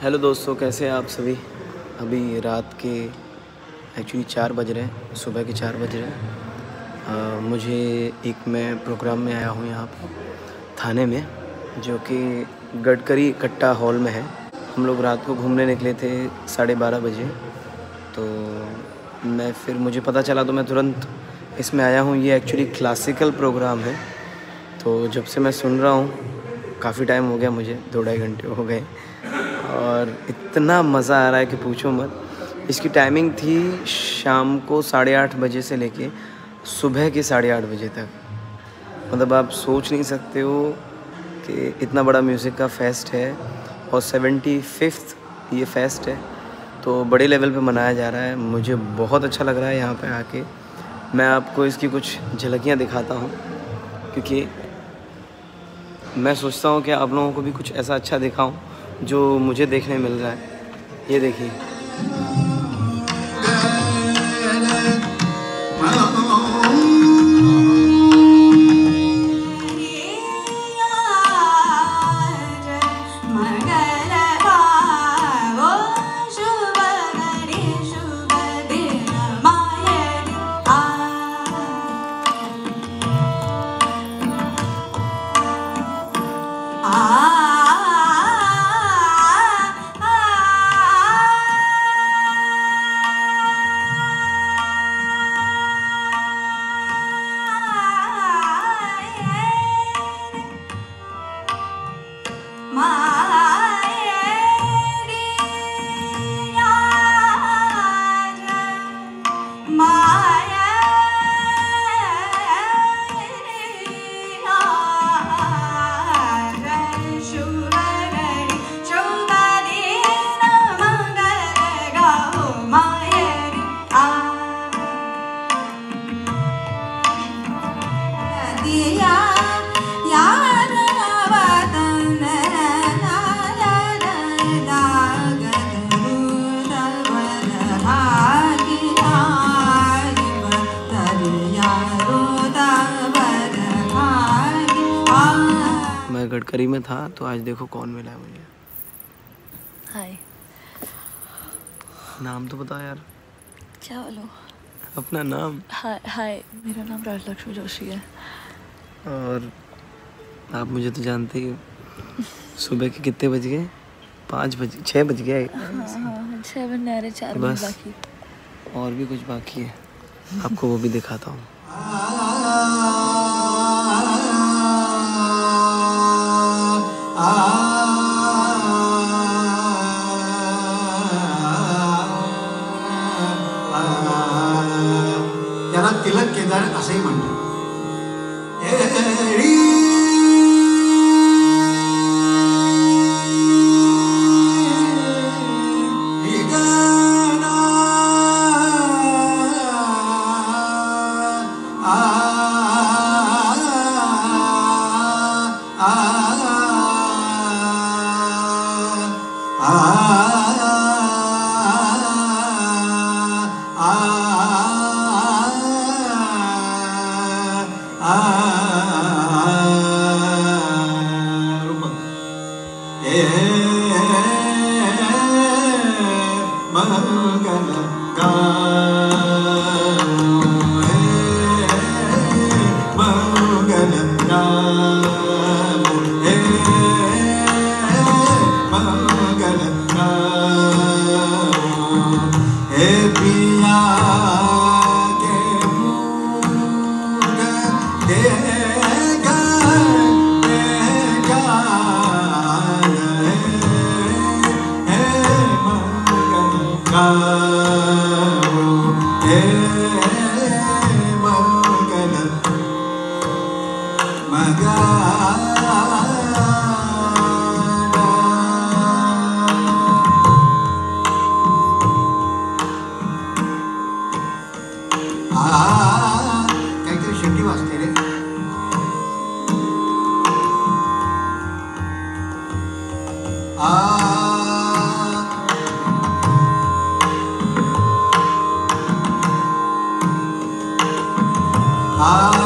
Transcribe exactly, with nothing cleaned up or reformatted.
Hello दोस्तों, कैसे हैं आप सभी। अभी रात के एक्चुअली चार बज रहे हैं, सुबह के चार बज रहे हैं। आ, मुझे एक मैं प्रोग्राम में आया हूँ यहाँ पर थाने में, जो कि गडकरी कट्टा हॉल में है। हम लोग रात को घूमने निकले थे साढ़े बारह बजे, तो मैं फिर मुझे पता चला तो मैं तुरंत इसमें आया हूँ। ये एक्चुअली क्लासिकल प्रोग्राम है, तो जब से मैं सुन रहा हूँ काफ़ी टाइम हो गया, मुझे दो ढाई घंटे हो गए और इतना मज़ा आ रहा है कि पूछो मत। इसकी टाइमिंग थी शाम को साढ़े आठ बजे से लेके सुबह के साढ़े आठ बजे तक। मतलब आप सोच नहीं सकते हो कि इतना बड़ा म्यूज़िक का फेस्ट है और सेवेंटी फिफ्थ ये फेस्ट है, तो बड़े लेवल पे मनाया जा रहा है। मुझे बहुत अच्छा लग रहा है यहाँ पे आके। मैं आपको इसकी कुछ झलकियाँ दिखाता हूँ, क्योंकि मैं सोचता हूँ कि आप लोगों को भी कुछ ऐसा अच्छा दिखाऊँ जो मुझे देखने मिल रहा है। ये देखिए, मैं गडकरी में था तो आज देखो कौन मिला है मुझे। हाय, नाम तो बताओ यार। क्या बोलो? अपना नाम। हाय हाय, मेरा नाम राजलक्ष्मी जोशी है। और आप मुझे तो जानते ही हो। सुबह के कितने बज गए? पाँच बज छः बज गए। हाँ हाँ, छः बनने आ रहे, चार बस बाकी। और भी कुछ बाकी है, आपको वो भी दिखाता हूँ। याला तिलक केदार असंही म्हणतात। काहीतरी शेवटी वाजते रे। आ